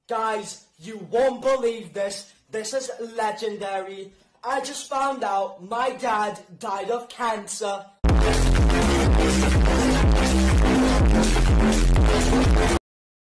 Guys, you won't believe this. This is legendary. I just found out my dad died of cancer.